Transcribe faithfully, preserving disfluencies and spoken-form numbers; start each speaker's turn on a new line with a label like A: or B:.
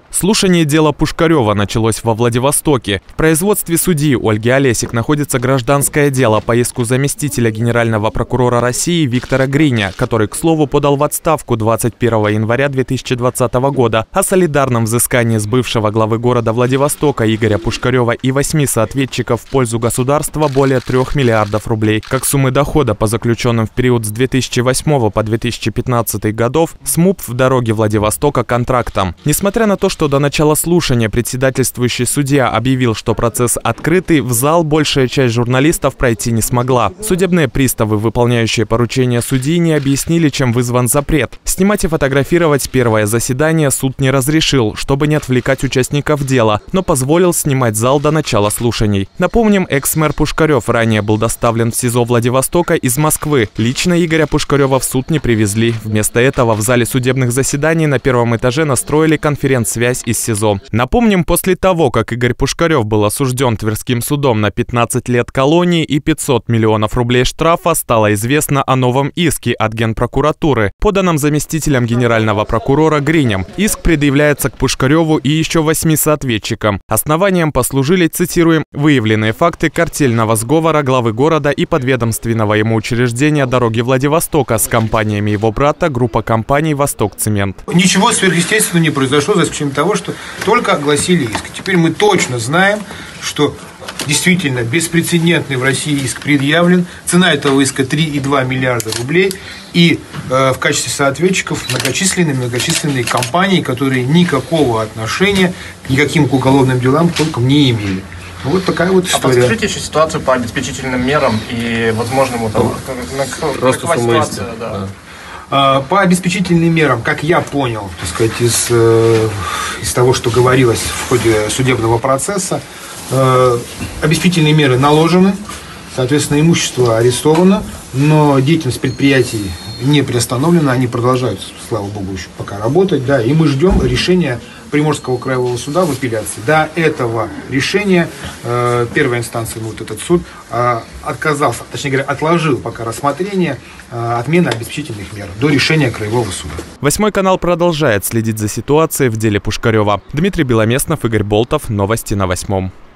A: Слушание дела Пушкарева началось во Владивостоке. В производстве судьи Ольги Олесик находится гражданское дело по иску заместителя генерального прокурора России Виктора Гриня, который, к слову, подал в отставку двадцать первого января две тысячи двадцатого года о солидарном взыскании с бывшего главы города Владивостока Игоря Пушкарева и восьми соответчиков в пользу государства более трех миллиардов рублей, как суммы дохода по заключенным в период с две тысячи восьмого по две тысячи пятнадцатый годов с МУП в дороге Владивостока контрактам. Несмотря на то, что до начала слушания председательствующий судья объявил, что процесс открытый, в зал большая часть журналистов пройти не смогла. Судебные приставы, выполняющие поручения судьи, не объяснили, чем вызван запрет. Снимать и фотографировать первое заседание суд не разрешил, чтобы не отвлекать участников дела, но позволил снимать зал до начала слушаний. Напомним, экс-мэр Пушкарев ранее был доставлен в СИЗО Владивостока из Москвы. Лично Игоря Пушкарева в суд не привезли. Вместо этого в зале судебных заседаний на первом этаже настроили конференц-связь из СИЗО. Напомним, после того, как Игорь Пушкарев был осужден Тверским судом на пятнадцать лет колонии и пятьсот миллионов рублей штрафа, стало известно о новом иске от Генпрокуратуры, поданном заместителем генерального прокурора Гринем. Иск предъявляется к Пушкареву и еще восьми соответчикам. Основанием послужили, цитируем, выявленные факты картельного сговора главы города и подведомственного ему учреждения «Дороги Владивостока» с компаниями его брата, группа компаний «Восток-Цемент».
B: Ничего сверхъестественного не произошло, за исключением того, что только огласили иск. Теперь мы точно знаем, что действительно беспрецедентный в России иск предъявлен. Цена этого иска три и два миллиарда рублей. И э, в качестве соответчиков многочисленные-многочисленные компании, которые никакого отношения к никаким уголовным делам толком не имели. Вот такая вот история.
C: А подскажите еще ситуацию по обеспечительным мерам и возможному там,
D: какова ситуация,
C: да. Да.
B: По обеспечительным мерам, как я понял, так сказать, из, из того, что говорилось в ходе судебного процесса, обеспечительные меры наложены, соответственно, имущество арестовано, но деятельность предприятий не приостановлена, они продолжают, слава богу, еще пока работать, да, и мы ждем решения Приморского краевого суда в апелляции. До этого решения э, первой инстанции, вот этот суд, э, отказался, точнее говоря, отложил пока рассмотрение э, отмены обеспечительных мер до решения краевого суда.
A: Восьмой канал продолжает следить за ситуацией в деле Пушкарева. Дмитрий Беломеснов, Игорь Болтов. Новости на Восьмом.